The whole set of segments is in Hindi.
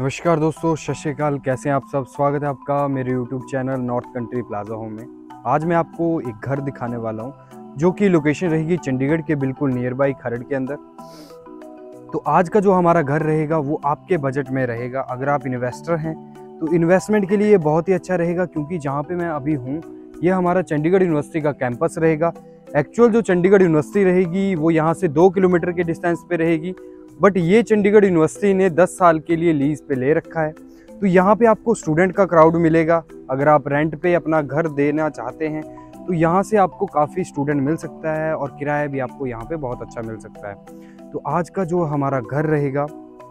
नमस्कार दोस्तों, सत श्री अकाल। कैसे हैं आप सब? स्वागत है आपका मेरे YouTube channel north country plaza home में। आज मैं आपको एक घर दिखाने वाला हूं जो कि लोकेशन रहेगी चंडीगढ़ के बिल्कुल नियर बाई खरड़ के अंदर। तो आज का जो हमारा घर रहेगा वो आपके बजट में रहेगा। अगर आप इन्वेस्टर हैं तो इन्वेस्टमेंट के लिए बहुत ही अच्छा रहेगा, क्योंकि जहाँ पे मैं अभी हूँ ये हमारा चंडीगढ़ यूनिवर्सिटी का कैंपस रहेगा। एक्चुअल जो चंडीगढ़ यूनिवर्सिटी रहेगी वो यहाँ से 2 किलोमीटर के डिस्टेंस पे रहेगी, बट ये चंडीगढ़ यूनिवर्सिटी ने 10 साल के लिए लीज पे ले रखा है। तो यहाँ पे आपको स्टूडेंट का क्राउड मिलेगा। अगर आप रेंट पे अपना घर देना चाहते हैं तो यहाँ से आपको काफ़ी स्टूडेंट मिल सकता है और किराया भी आपको यहाँ पे बहुत अच्छा मिल सकता है। तो आज का जो हमारा घर रहेगा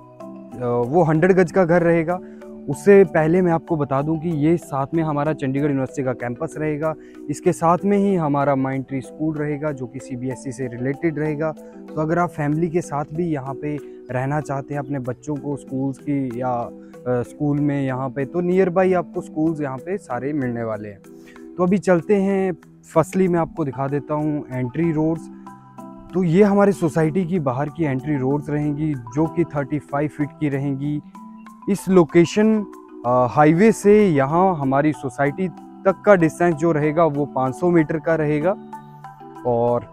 वो 100 गज का घर रहेगा। उससे पहले मैं आपको बता दूं कि ये साथ में हमारा चंडीगढ़ यूनिवर्सिटी का कैंपस रहेगा। इसके साथ में ही हमारा माइंट्री स्कूल रहेगा जो कि CBSE से रिलेटेड रहेगा। तो अगर आप फैमिली के साथ भी यहाँ पे रहना चाहते हैं अपने बच्चों को स्कूल्स की या स्कूल में यहाँ पे, तो नियर बाई आपको स्कूल्स यहाँ पे सारे मिलने वाले हैं। तो अभी चलते हैं, फर्स्टली मैं आपको दिखा देता हूँ एंट्री रोड्स। तो ये हमारी सोसाइटी की बाहर की एंट्री रोड्स रहेंगी जो कि 35 फीट की रहेंगी। इस लोकेशन हाईवे से यहाँ हमारी सोसाइटी तक का डिस्टेंस जो रहेगा वो 500 मीटर का रहेगा। और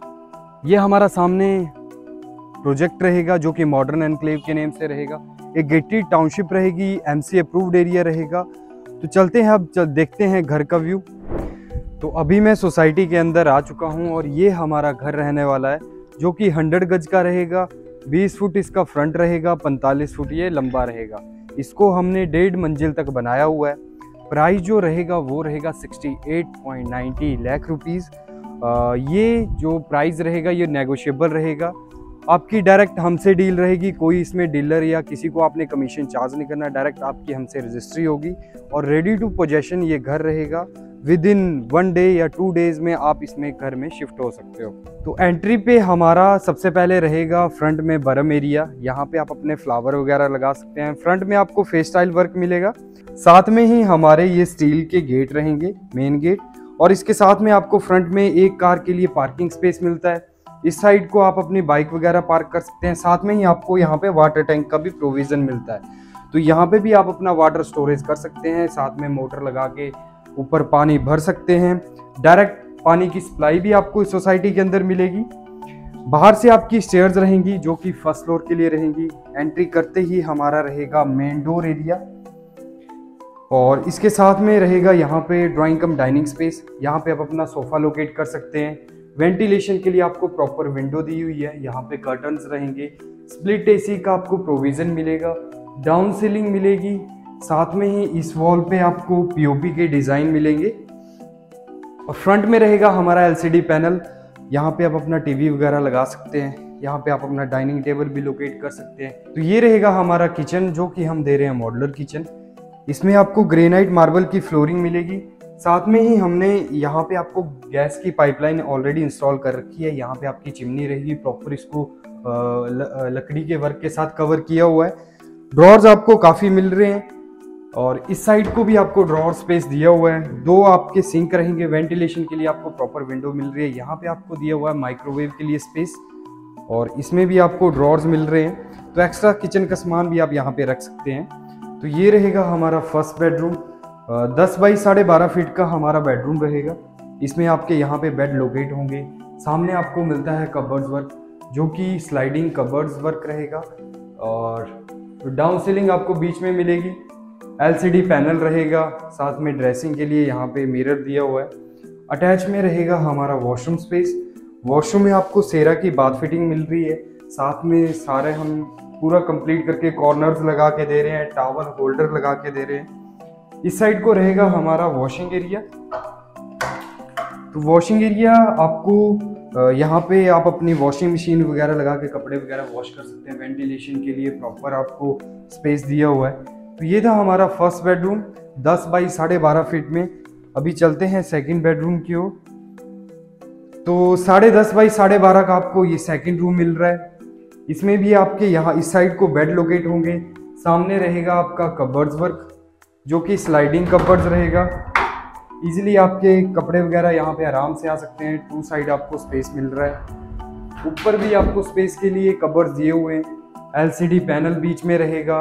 ये हमारा सामने प्रोजेक्ट रहेगा जो कि मॉडर्न एनक्लेव के नेम से रहेगा। एक गेटेड टाउनशिप रहेगी, MC अप्रूव्ड एरिया रहेगा। तो चलते हैं, अब देखते हैं घर का व्यू। तो अभी मैं सोसाइटी के अंदर आ चुका हूँ और ये हमारा घर रहने वाला है जो कि 100 गज का रहेगा। 20 फुट इसका फ्रंट रहेगा, 45 फुट ये लंबा रहेगा। इसको हमने 1.5 मंजिल तक बनाया हुआ है। प्राइस जो रहेगा वो रहेगा 68.90 लाख रुपीज़। ये जो प्राइस रहेगा ये नेगोशिएबल रहेगा। आपकी डायरेक्ट हमसे डील रहेगी, कोई इसमें डीलर या किसी को आपने कमीशन चार्ज नहीं करना, डायरेक्ट आपकी हमसे रजिस्ट्री होगी और रेडी टू पोजेशन ये घर रहेगा। विद इन 1 डे या 2 डेज में आप इसमें घर में शिफ्ट हो सकते हो। तो एंट्री पे हमारा सबसे पहले रहेगा फ्रंट में बरम एरिया। यहाँ पे आप अपने फ्लावर वगैरह लगा सकते हैं। फ्रंट में आपको फेस स्टाइल वर्क मिलेगा। साथ में ही हमारे ये स्टील के गेट रहेंगे, मेन गेट। और इसके साथ में आपको फ्रंट में एक कार के लिए पार्किंग स्पेस मिलता है। इस साइड को आप अपनी बाइक वगैरह पार्क कर सकते हैं। साथ में ही आपको यहाँ पे वाटर टैंक का भी प्रोविजन मिलता है। तो यहाँ पे भी आप अपना वाटर स्टोरेज कर सकते हैं। साथ में मोटर लगा के ऊपर पानी भर सकते हैं। डायरेक्ट पानी की सप्लाई भी आपको इस सोसाइटी के अंदर मिलेगी। बाहर से आपकी स्टेयर्स रहेंगी जो कि फर्स्ट फ्लोर के लिए रहेंगी। एंट्री करते ही हमारा रहेगा मेन डोर एरिया और इसके साथ में रहेगा यहाँ पे ड्राइंग कम डाइनिंग स्पेस। यहाँ पे आप अपना सोफा लोकेट कर सकते हैं। वेंटिलेशन के लिए आपको प्रॉपर विंडो दी हुई है। यहाँ पे कर्टन्स रहेंगे। स्प्लिट AC का आपको प्रोविजन मिलेगा। डाउन सीलिंग मिलेगी। साथ में ही इस वॉल पे आपको POP के डिज़ाइन मिलेंगे। और फ्रंट में रहेगा हमारा LCD पैनल। यहाँ पे आप अपना TV वगैरह लगा सकते हैं। यहाँ पे आप अपना डाइनिंग टेबल भी लोकेट कर सकते हैं। तो ये रहेगा हमारा किचन जो कि हम दे रहे हैं मॉड्यूलर किचन। इसमें आपको ग्रेनाइट मार्बल की फ्लोरिंग मिलेगी। साथ में ही हमने यहाँ पे आपको गैस की पाइपलाइन ऑलरेडी इंस्टॉल कर रखी है। यहाँ पे आपकी चिमनी रहेगी, प्रॉपर इसको लकड़ी के वर्क के साथ कवर किया हुआ है। ड्रॉर्स आपको काफ़ी मिल रहे हैं और इस साइड को भी आपको ड्रॉर स्पेस दिया हुआ है। 2 आपके सिंक रहेंगे। वेंटिलेशन के लिए आपको प्रॉपर विंडो मिल रही है। यहाँ पे आपको दिया हुआ है माइक्रोवेव के लिए स्पेस और इसमें भी आपको ड्रॉर्स मिल रहे हैं। तो एक्स्ट्रा किचन का सामान भी आप यहाँ पे रख सकते हैं। तो ये रहेगा हमारा फर्स्ट बेडरूम। 10 बाई 12.5 फीट का हमारा बेडरूम रहेगा। इसमें आपके यहाँ पे बेड लोकेट होंगे। सामने आपको मिलता है कबर्ड्स वर्क जो कि स्लाइडिंग कबर्ड्स वर्क रहेगा और डाउन सीलिंग आपको बीच में मिलेगी। LCD पैनल रहेगा। साथ में ड्रेसिंग के लिए यहाँ पे मिरर दिया हुआ है। अटैच में रहेगा हमारा वॉशरूम स्पेस। वॉशरूम में आपको सेरा की बाथ फिटिंग मिल रही है। साथ में सारे हम पूरा कंप्लीट करके कॉर्नर्स लगा के दे रहे हैं, टॉवल होल्डर लगा के दे रहे हैं। इस साइड को रहेगा हमारा वॉशिंग एरिया। तो वॉशिंग एरिया आपको यहाँ पे आप अपनी वॉशिंग मशीन वगैरह लगा के कपड़े वगैरह वॉश कर सकते हैं। वेंटिलेशन के लिए प्रॉपर आपको स्पेस दिया हुआ है। तो ये था हमारा फर्स्ट बेडरूम 10 बाई 12.5 फीट में। अभी चलते हैं सेकंड बेडरूम की ओर। तो 10.5 बाई 12.5 का आपको ये सेकंड रूम मिल रहा है। इसमें भी आपके यहाँ इस साइड को बेड लोकेट होंगे। सामने रहेगा आपका कबर्ड्स वर्क जो कि स्लाइडिंग कबर्ड्स रहेगा। इजीली आपके कपड़े वगैरह यहाँ पे आराम से आ सकते हैं। 2 साइड आपको स्पेस मिल रहा है। ऊपर भी आपको स्पेस के लिए कबर्ड्स दिए हुए हैं। LCD पैनल बीच में रहेगा।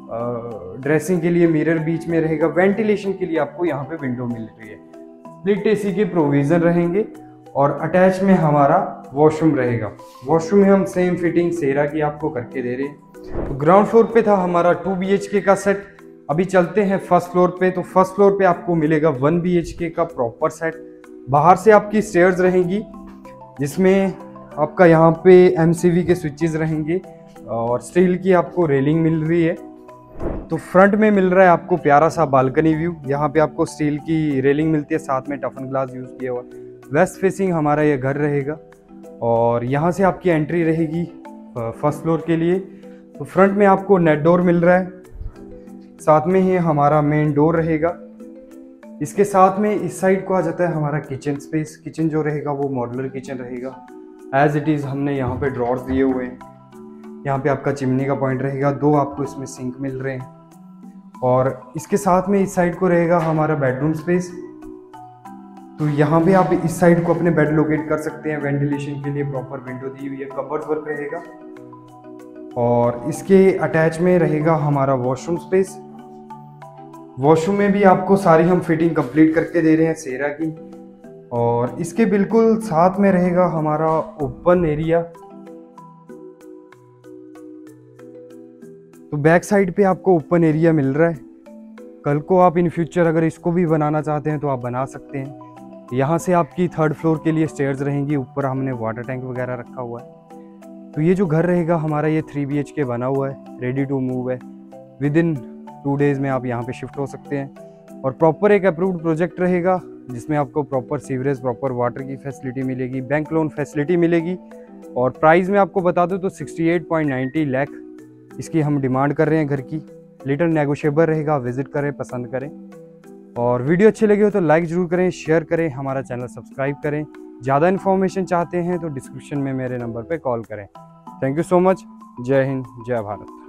ड्रेसिंग के लिए मिरर बीच में रहेगा, वेंटिलेशन के लिए आपको यहाँ पे विंडो मिल रही है, स्प्लिट एसी के प्रोविज़न रहेंगे और अटैच में हमारा वॉशरूम रहेगा। वॉशरूम में हम सेम फिटिंग सेरा की आपको करके दे रहे हैं। तो ग्राउंड फ्लोर पे था हमारा 2 BHK का सेट। अभी चलते हैं फर्स्ट फ्लोर पे। तो फर्स्ट फ्लोर पे आपको मिलेगा 1 BHK का प्रॉपर सेट। बाहर से आपकी स्टेयर्स रहेंगी जिसमें आपका यहाँ पे MCV के स्विचेस रहेंगे और स्टील की आपको रेलिंग मिल रही है। तो फ्रंट में मिल रहा है आपको प्यारा सा बालकनी व्यू। यहाँ पे आपको स्टील की रेलिंग मिलती है, साथ में टफन ग्लास यूज़ किया हुआ। वेस्ट फेसिंग हमारा ये घर रहेगा और यहाँ से आपकी एंट्री रहेगी फर्स्ट फ्लोर के लिए। तो फ्रंट में आपको नेट डोर मिल रहा है, साथ में ही हमारा मेन डोर रहेगा। इसके साथ में इस साइड को आ जाता है हमारा किचन स्पेस। किचन जो रहेगा वो मॉड्यूलर किचन रहेगा एज इट इज़। हमने यहाँ पे ड्रॉर्स दिए हुए हैं। यहाँ पे आपका चिमनी का पॉइंट रहेगा, 2 आपको इसमें सिंक मिल रहे हैं। और इसके साथ में इस साइड को रहेगा हमारा बेडरूम स्पेस। तो यहाँ पे आप इस साइड को अपने बेड लोकेट कर सकते हैं। वेंटिलेशन के लिए प्रॉपर विंडो दी हुई है, कबर्ड वर्क रहेगा। और इसके अटैच में रहेगा हमारा वॉशरूम स्पेस। वॉशरूम में भी आपको सारी हम फिटिंग कंप्लीट करके दे रहे हैं सेरा की। और इसके बिल्कुल साथ में रहेगा हमारा ओपन एरिया। तो बैक साइड पे आपको ओपन एरिया मिल रहा है। कल को आप इन फ्यूचर अगर इसको भी बनाना चाहते हैं तो आप बना सकते हैं। यहाँ से आपकी 3rd फ्लोर के लिए स्टेयर्स रहेंगी, ऊपर हमने वाटर टैंक वगैरह रखा हुआ है। तो ये जो घर रहेगा हमारा ये 3 BHK बना हुआ है, रेडी टू मूव है। विद इन 2 डेज़ में आप यहाँ पे शिफ्ट हो सकते हैं। और प्रॉपर एक अप्रूव्ड प्रोजेक्ट रहेगा जिसमें आपको प्रॉपर सीवरेज, प्रॉपर वाटर की फैसिलिटी मिलेगी, बैंक लोन फैसिलिटी मिलेगी। और प्राइस में आपको बता दूँ तो 68.90 लाख इसकी हम डिमांड कर रहे हैं घर की। लिटिल नेगोशिएबल रहेगा, विजिट करें, पसंद करें। और वीडियो अच्छी लगी हो तो लाइक ज़रूर करें, शेयर करें, हमारा चैनल सब्सक्राइब करें। ज़्यादा इन्फॉर्मेशन चाहते हैं तो डिस्क्रिप्शन में मेरे नंबर पे कॉल करें। Thank you so much. Jai Hind, जय भारत।